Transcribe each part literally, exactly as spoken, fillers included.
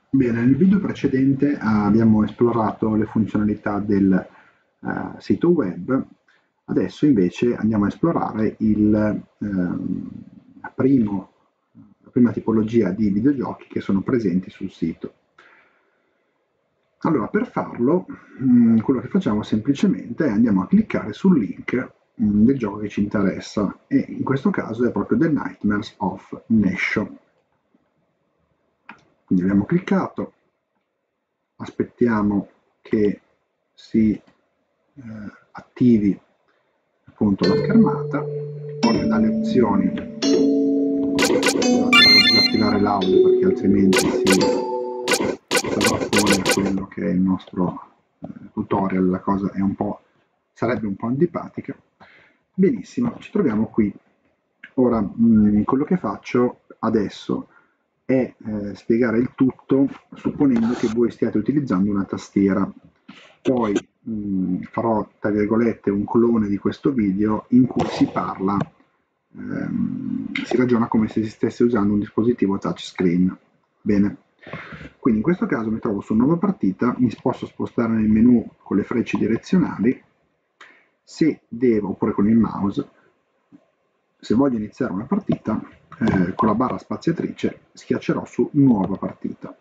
Bene, nel video precedente abbiamo esplorato le funzionalità del eh, sito web, adesso invece andiamo a esplorare il, ehm, primo, la prima tipologia di videogiochi che sono presenti sul sito. Allora, per farlo, mh, quello che facciamo semplicemente è andiamo a cliccare sul link mh, del gioco che ci interessa e in questo caso è proprio The Nightmares of Nesho. Quindi abbiamo cliccato, aspettiamo che si eh, attivi appunto la schermata, poi dalle opzioni devo disattivare l'audio perché altrimenti si sovrappone a quello che è il nostro eh, tutorial, la cosa è un po', sarebbe un po' antipatica. Benissimo, ci troviamo qui. Ora, mh, quello che faccio adesso è eh, spiegare il tutto supponendo che voi stiate utilizzando una tastiera. Poi mh, farò, tra virgolette, un clone di questo video in cui si parla, ehm, si ragiona come se si stesse usando un dispositivo touchscreen. Bene. Quindi in questo caso mi trovo su nuova partita, mi posso spostare nel menu con le frecce direzionali, se devo, oppure con il mouse, se voglio iniziare una partita, eh, con la barra spaziatrice schiaccerò su nuova partita.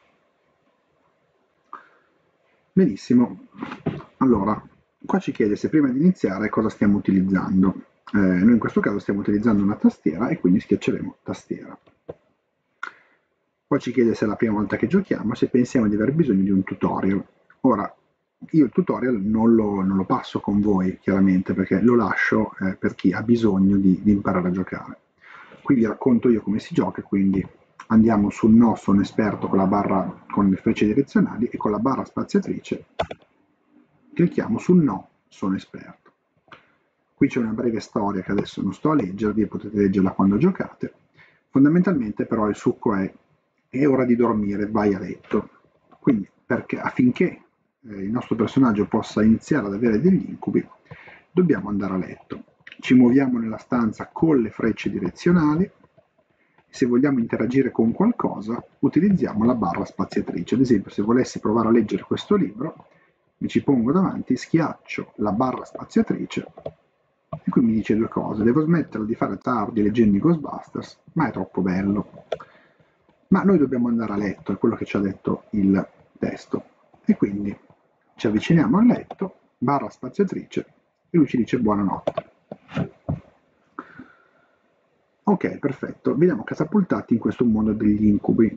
Benissimo, allora qua ci chiede se prima di iniziare cosa stiamo utilizzando. Eh, noi in questo caso stiamo utilizzando una tastiera e quindi schiacceremo tastiera. Poi ci chiede se è la prima volta che giochiamo, se pensiamo di aver bisogno di un tutorial. Ora, io il tutorial non lo, non lo passo con voi, chiaramente, perché lo lascio eh, per chi ha bisogno di, di imparare a giocare. Qui vi racconto io come si gioca, quindi andiamo sul no, sono esperto con la barra con le frecce direzionali e con la barra spaziatrice clicchiamo sul no, sono esperto. Qui c'è una breve storia che adesso non sto a leggervi, potete leggerla quando giocate. Fondamentalmente però il succo è è ora di dormire, vai a letto. Quindi perché, affinché eh, il nostro personaggio possa iniziare ad avere degli incubi, dobbiamo andare a letto. Ci muoviamo nella stanza con le frecce direzionali. Se vogliamo interagire con qualcosa, utilizziamo la barra spaziatrice. Ad esempio, se volessi provare a leggere questo libro, mi ci pongo davanti, schiaccio la barra spaziatrice e qui mi dice due cose. Devo smetterla di fare tardi leggendo i Ghostbusters, ma è troppo bello. Ma noi dobbiamo andare a letto, è quello che ci ha detto il testo. E quindi ci avviciniamo al letto, barra spaziatrice, e lui ci dice buonanotte. Ok, perfetto, veniamo catapultati in questo mondo degli incubi.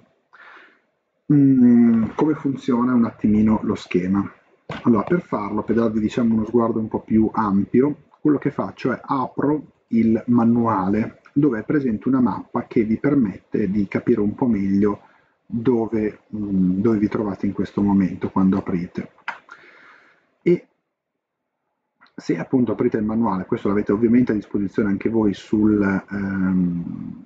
Mm, come funziona un attimino lo schema? Allora, per farlo, per darvi diciamo uno sguardo un po' più ampio, quello che faccio è apro il manuale dove è presente una mappa che vi permette di capire un po' meglio dove, mm, dove vi trovate in questo momento quando aprite. E se appunto aprite il manuale, questo l'avete ovviamente a disposizione anche voi sul, ehm,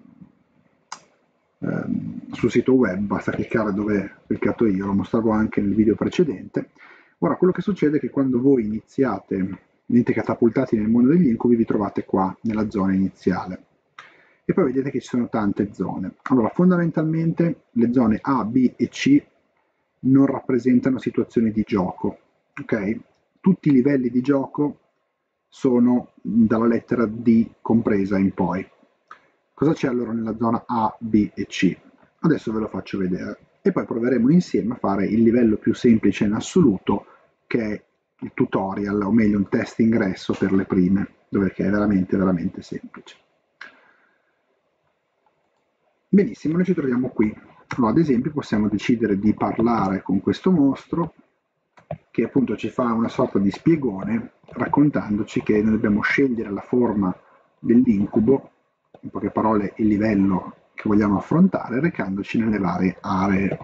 ehm, sul sito web, basta cliccare dove ho cliccato io, lo mostravo anche nel video precedente. Ora, quello che succede è che quando voi iniziate, venite catapultati nel mondo degli incubi, vi trovate qua, nella zona iniziale. E poi vedete che ci sono tante zone. Allora, fondamentalmente le zone A, B e C non rappresentano situazioni di gioco, ok? Tutti i livelli di gioco sono dalla lettera D compresa in poi. Cosa c'è allora nella zona A, B e C? Adesso ve lo faccio vedere e poi proveremo insieme a fare il livello più semplice in assoluto, che è il tutorial, o meglio un test ingresso per le prime, dove è veramente veramente semplice. Benissimo, noi ci troviamo qui. Allora, ad esempio possiamo decidere di parlare con questo mostro che appunto ci fa una sorta di spiegone raccontandoci che noi dobbiamo scegliere la forma dell'incubo, in poche parole il livello che vogliamo affrontare, recandoci nelle varie aree.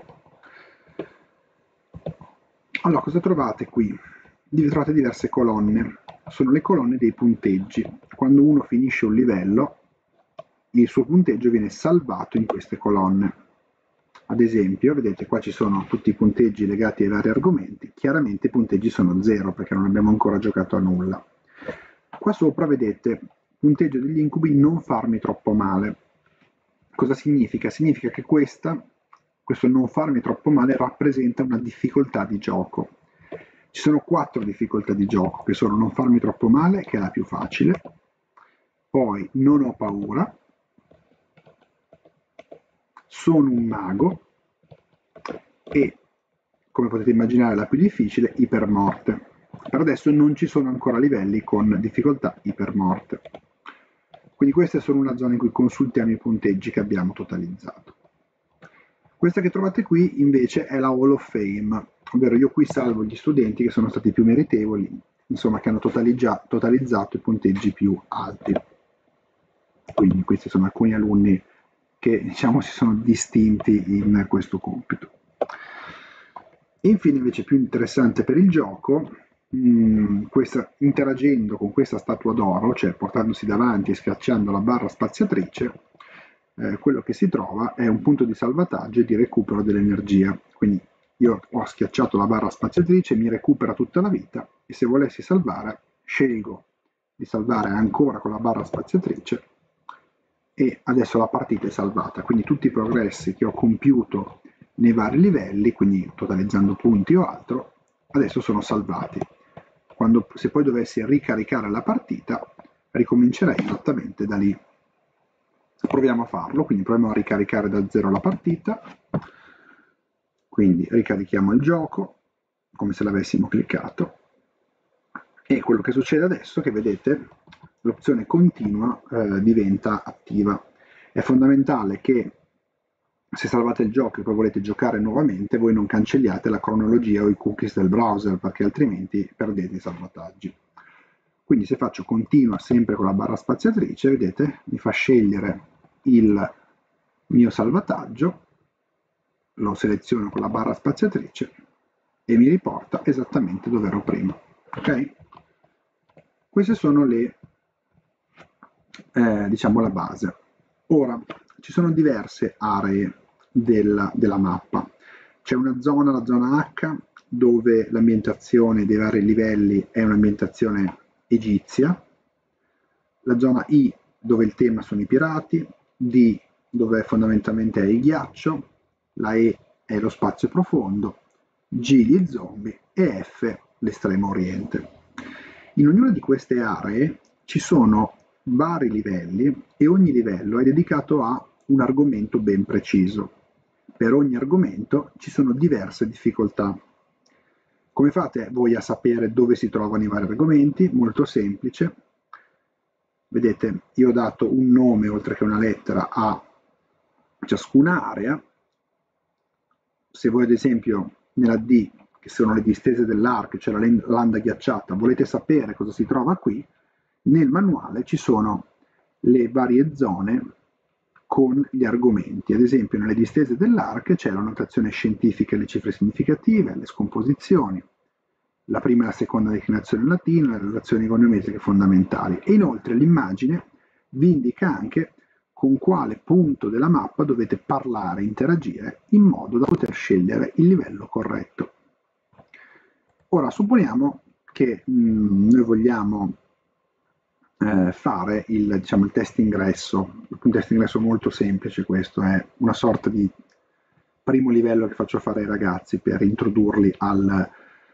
Allora, cosa trovate qui? Trovate diverse colonne, sono le colonne dei punteggi. Quando uno finisce un livello, il suo punteggio viene salvato in queste colonne. Ad esempio, vedete qua ci sono tutti i punteggi legati ai vari argomenti, chiaramente i punteggi sono zero perché non abbiamo ancora giocato a nulla. Qua sopra vedete punteggio degli incubi non farmi troppo male. Cosa significa? Significa che questa questo non farmi troppo male rappresenta una difficoltà di gioco. Ci sono quattro difficoltà di gioco, che sono non farmi troppo male, che è la più facile, poi non ho paura, sono un mago e, come potete immaginare, la più difficile, ipermorte. Per adesso non ci sono ancora livelli con difficoltà ipermorte. Quindi questa è solo una zona in cui consultiamo i punteggi che abbiamo totalizzato. Questa che trovate qui invece è la Hall of Fame, ovvero io qui salvo gli studenti che sono stati più meritevoli, insomma che hanno totalizza- totalizzato i punteggi più alti. Quindi questi sono alcuni alunni che diciamo si sono distinti in questo compito. Infine invece più interessante per il gioco, mh, questa, interagendo con questa statua d'oro, cioè portandosi davanti e schiacciando la barra spaziatrice, eh, quello che si trova è un punto di salvataggio e di recupero dell'energia. Quindi io ho schiacciato la barra spaziatrice, mi recupera tutta la vita e se volessi salvare scelgo di salvare ancora con la barra spaziatrice e adesso la partita è salvata. Quindi tutti i progressi che ho compiuto nei vari livelli, quindi totalizzando punti o altro, adesso sono salvati. Quando, se poi dovessi ricaricare la partita, ricomincerei esattamente da lì. Proviamo a farlo, quindi proviamo a ricaricare da zero la partita, quindi ricarichiamo il gioco, come se l'avessimo cliccato, e quello che succede adesso è che vedete l'opzione continua eh, diventa attiva. È fondamentale che se salvate il gioco e poi volete giocare nuovamente, voi non cancelliate la cronologia o i cookies del browser, perché altrimenti perdete i salvataggi. Quindi se faccio continua sempre con la barra spaziatrice, vedete, mi fa scegliere il mio salvataggio, lo seleziono con la barra spaziatrice e mi riporta esattamente dove ero prima. Ok? Queste sono le, eh, diciamo, la base. Ora, ci sono diverse aree della, della mappa. C'è una zona, la zona H, dove l'ambientazione dei vari livelli è un'ambientazione egizia, la zona I dove il tema sono i pirati, D dove fondamentalmente è il ghiaccio, la E è lo spazio profondo, G gli zombie e F l'estremo oriente. In ognuna di queste aree ci sono vari livelli e ogni livello è dedicato a un argomento ben preciso. Per ogni argomento ci sono diverse difficoltà. Come fate voi a sapere dove si trovano i vari argomenti? Molto semplice. Vedete, io ho dato un nome oltre che una lettera a ciascuna area. Se voi ad esempio nella D, che sono le distese dell'Ark, cioè la landa ghiacciata, volete sapere cosa si trova qui, nel manuale ci sono le varie zone con gli argomenti. Ad esempio nelle distese dell'Ark c'è la notazione scientifica e le cifre significative, le scomposizioni, la prima e la seconda declinazione in latino, le relazioni goniometriche fondamentali. E inoltre l'immagine vi indica anche con quale punto della mappa dovete parlare, interagire, in modo da poter scegliere il livello corretto. Ora, supponiamo che mh, noi vogliamo eh, fare il, diciamo, il test ingresso. Un test ingresso molto semplice, questo è una sorta di primo livello che faccio fare ai ragazzi per introdurli al,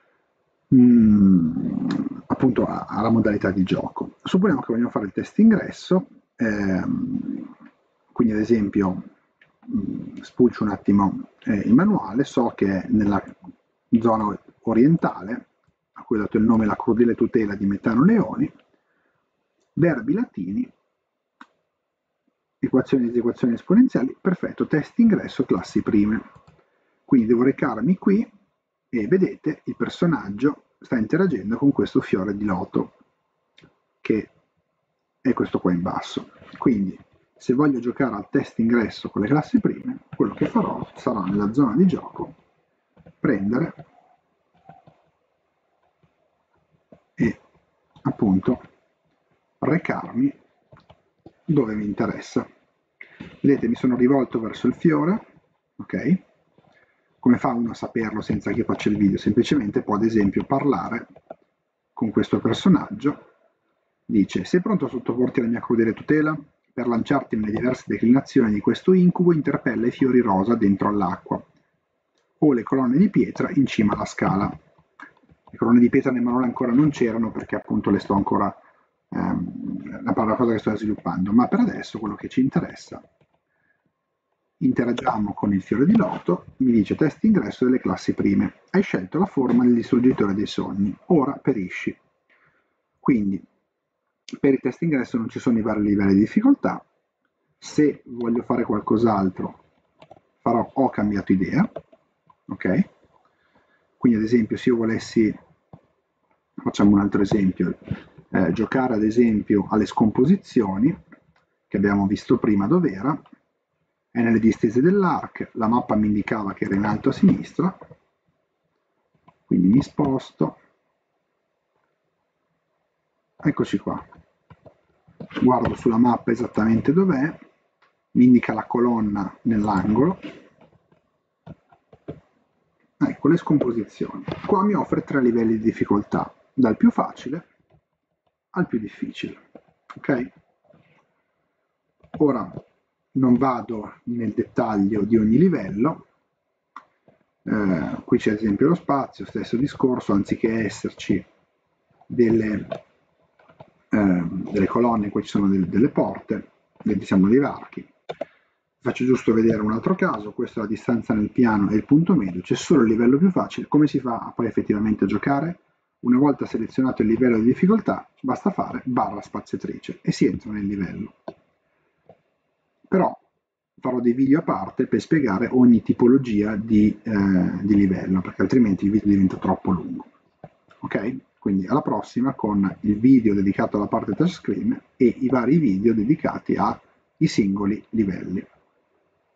mh, appunto a, alla modalità di gioco. Supponiamo che vogliamo fare il test ingresso, ehm, quindi ad esempio mh, spulcio un attimo eh, il manuale, so che nella zona orientale, a cui ho dato il nome La crudele tutela di Metano Leoni, verbi latini, equazioni di esecuzioni esponenziali, perfetto, test ingresso, classi prime. Quindi devo recarmi qui e vedete il personaggio sta interagendo con questo fiore di loto, che è questo qua in basso. Quindi se voglio giocare al test ingresso con le classi prime, quello che farò sarà nella zona di gioco prendere e appunto recarmi dove mi interessa. Vedete, mi sono rivolto verso il fiore, ok? Come fa uno a saperlo senza che faccia il video? Semplicemente può ad esempio parlare con questo personaggio, dice: sei pronto a sottoporti alla mia crudele tutela? per lanciarti nelle diverse declinazioni di questo incubo, interpella i fiori rosa dentro all'acqua o le colonne di pietra in cima alla scala. Le colonne di pietra nel manuale ancora non c'erano perché appunto le sto ancora, ehm, la cosa che sto sviluppando, ma per adesso quello che ci interessa: interagiamo con il fiore di loto, mi dice test ingresso delle classi prime, hai scelto la forma del distruggitore dei sogni, ora perisci. Quindi per il test ingresso non ci sono i vari livelli di difficoltà. Se voglio fare qualcos'altro farò ho cambiato idea, ok? Quindi ad esempio se io volessi, facciamo un altro esempio, eh, giocare ad esempio alle scomposizioni che abbiamo visto prima dov'era, è nelle distese dell'arc, la mappa mi indicava che era in alto a sinistra, quindi mi sposto, eccoci qua, guardo sulla mappa esattamente dov'è, mi indica la colonna nell'angolo, ecco le scomposizioni. Qua mi offre tre livelli di difficoltà, dal più facile al più difficile, ok? Ora non vado nel dettaglio di ogni livello, eh, qui c'è ad esempio lo spazio, stesso discorso, anziché esserci delle, eh, delle colonne, qui ci sono delle, delle porte, diciamo dei varchi. Faccio giusto vedere un altro caso, questa è la distanza nel piano e il punto medio, c'è solo il livello più facile. Come si fa poi effettivamente a giocare? Una volta selezionato il livello di difficoltà, basta fare barra spaziatrice e si entra nel livello. Però farò dei video a parte per spiegare ogni tipologia di, eh, di livello, perché altrimenti il video diventa troppo lungo. Ok? Quindi alla prossima con il video dedicato alla parte touchscreen e i vari video dedicati ai singoli livelli.